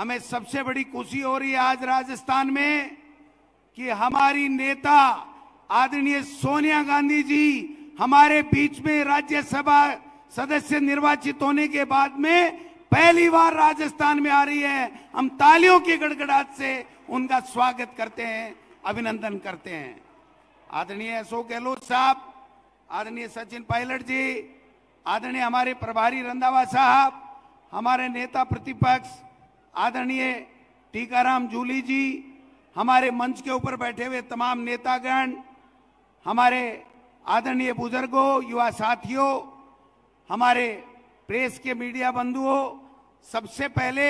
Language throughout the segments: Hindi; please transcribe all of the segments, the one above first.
हमें सबसे बड़ी खुशी हो रही है आज राजस्थान में कि हमारी नेता आदरणीय सोनिया गांधी जी हमारे बीच में राज्यसभा सदस्य निर्वाचित होने के बाद में पहली बार राजस्थान में आ रही है। हम तालियों की गड़गड़ाहट से उनका स्वागत करते हैं, अभिनंदन करते हैं। आदरणीय अशोक गहलोत साहब, आदरणीय सचिन पायलट जी, आदरणीय हमारे प्रभारी रंधावा साहब, हमारे नेता प्रतिपक्ष आदरणीय टीकाराम जूली जी, हमारे मंच के ऊपर बैठे हुए तमाम नेतागण, हमारे आदरणीय बुजुर्गों, युवा साथियों, हमारे प्रेस के मीडिया बंधुओं, सबसे पहले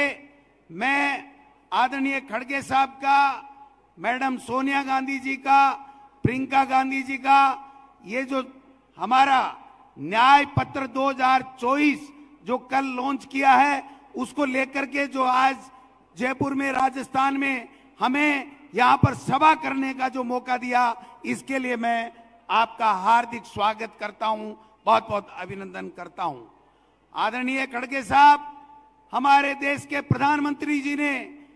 मैं आदरणीय खड़गे साहब का, मैडम सोनिया गांधी जी का, प्रियंका गांधी जी का ये जो हमारा न्याय पत्र 2024 जो कल लॉन्च किया है, उसको लेकर के जो आज जयपुर में राजस्थान में हमें यहां पर सभा करने का जो मौका दिया, इसके लिए मैं आपका हार्दिक स्वागत करता हूं, बहुत बहुत अभिनंदन करता हूं। आदरणीय खड़गे साहब, हमारे देश के प्रधानमंत्री जी ने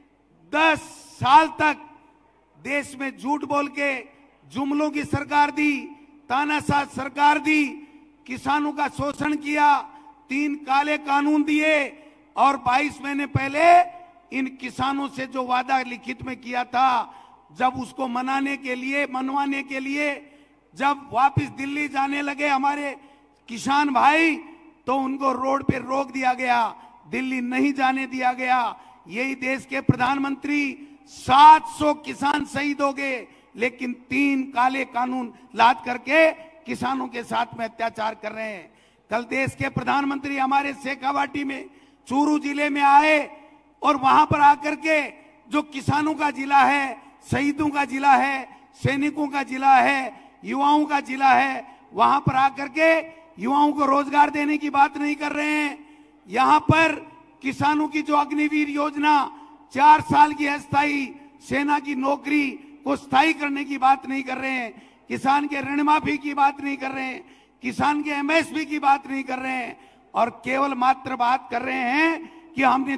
10 साल तक देश में झूठ बोल के जुमलों की सरकार दी, तानाशाह सरकार दी, किसानों का शोषण किया, 3 काले कानून दिए और 22 महीने पहले इन किसानों से जो वादा लिखित में किया था, जब उसको मनवाने के लिए जब वापस दिल्ली जाने लगे हमारे किसान भाई, तो उनको रोड पे रोक दिया गया, दिल्ली नहीं जाने दिया गया। यही देश के प्रधानमंत्री 700 किसान शहीद हो गए, लेकिन 3 काले कानून लाद करके किसानों के साथ में अत्याचार कर रहे हैं। कल देश के प्रधानमंत्री हमारे शेखावाटी में, चूरू जिले में आए और वहां पर आकर के जो किसानों का जिला है, शहीदों का जिला है, सैनिकों का जिला है, युवाओं का जिला है, वहां पर आकर के युवाओं को रोजगार देने की बात नहीं कर रहे हैं। यहां पर किसानों की जो अग्निवीर योजना 4 साल की अस्थायी सेना की नौकरी को स्थायी करने की बात नहीं कर रहे हैं, किसान के ऋण माफी की बात नहीं कर रहे हैं, किसान के एमएसपी की बात नहीं कर रहे हैं, और केवल मात्र बात कर रहे हैं कि हमने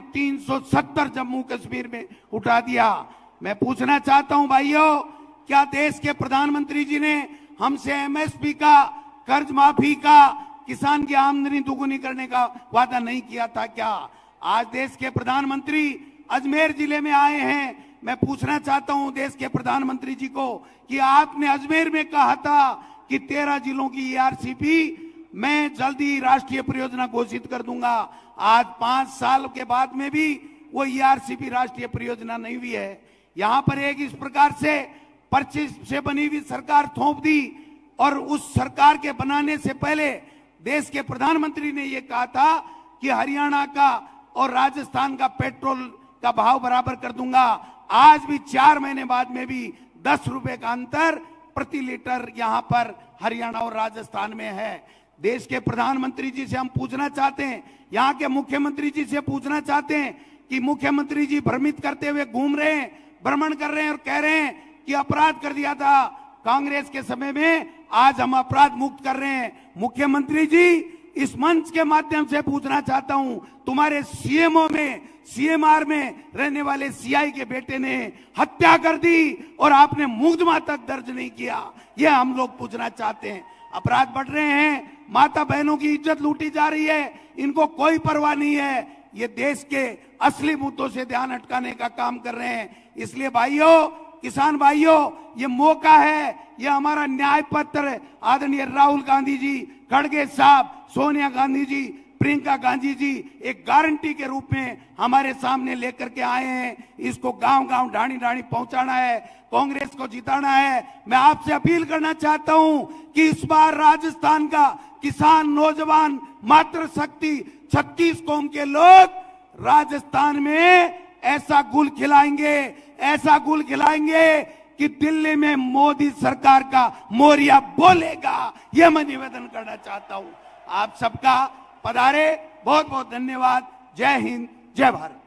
370 जम्मू कश्मीर में उठा दिया। मैं पूछना चाहता हूं भाइयों, क्या देश के प्रधानमंत्री जी ने हमसे एमएसपी का, कर्ज माफी का, किसान की आमदनी दुगुनी करने का वादा नहीं किया था क्या? आज देश के प्रधानमंत्री अजमेर जिले में आए हैं। मैं पूछना चाहता हूं देश के प्रधानमंत्री जी को कि आपने अजमेर में कहा था कि 13 जिलों की ईआरसीपी मैं जल्दी राष्ट्रीय परियोजना घोषित कर दूंगा। आज 5 साल के बाद में भी वो ईआरसीपी राष्ट्रीय परियोजना नहीं हुई है। यहां पर एक इस प्रकार से पर्चे से बनी हुई सरकार थोप दी, और उस सरकार के बनाने से पहले देश के प्रधानमंत्री ने यह कहा था कि हरियाणा का और राजस्थान का पेट्रोल का भाव बराबर कर दूंगा। आज भी 4 महीने बाद में भी 10 रुपए का अंतर प्रति लीटर यहां पर हरियाणा और राजस्थान में है। देश के प्रधानमंत्री जी से हम पूछना चाहते हैं, यहाँ के मुख्यमंत्री जी से पूछना चाहते हैं कि मुख्यमंत्री जी भ्रमित करते हुए घूम रहे हैं, भ्रमण कर रहे हैं और कह रहे हैं कि अपराध कर दिया था कांग्रेस के समय में, आज हम अपराध मुक्त कर रहे हैं। मुख्यमंत्री जी, इस मंच के माध्यम से पूछना चाहता हूं, तुम्हारे सीएमओ में, सीएमआर में रहने वाले सीआई के बेटे ने हत्या कर दी और आपने मुकदमा तक दर्ज नहीं किया। यह हम लोग पूछना चाहते हैं। अपराध बढ़ रहे हैं, माता बहनों की इज्जत लूटी जा रही है, इनको कोई परवाह नहीं है। ये देश के असली मुद्दों से ध्यान हटकाने का काम कर रहे हैं। इसलिए भाइयों, किसान भाइयों, ये मौका है, ये हमारा न्याय पत्र आदरणीय राहुल गांधी जी, खड़गे साहब, सोनिया गांधी जी, प्रियंका गांधी जी एक गारंटी के रूप में हमारे सामने लेकर के आए हैं। इसको गांव-गांव, ढाणी-ढाणी पहुंचाना है, कांग्रेस को जिताना है। मैं आपसे अपील करना चाहता हूं कि इस बार राजस्थान का किसान, नौजवान, मातृशक्ति, 36 कौम के लोग राजस्थान में ऐसा गुल खिलाएंगे, ऐसा गुल खिलाएंगे कि दिल्ली में मोदी सरकार का मोरिया बोलेगा। यह मैं निवेदन करना चाहता हूं। आप सबका पधारे, बहुत बहुत धन्यवाद। जय हिंद, जय भारत।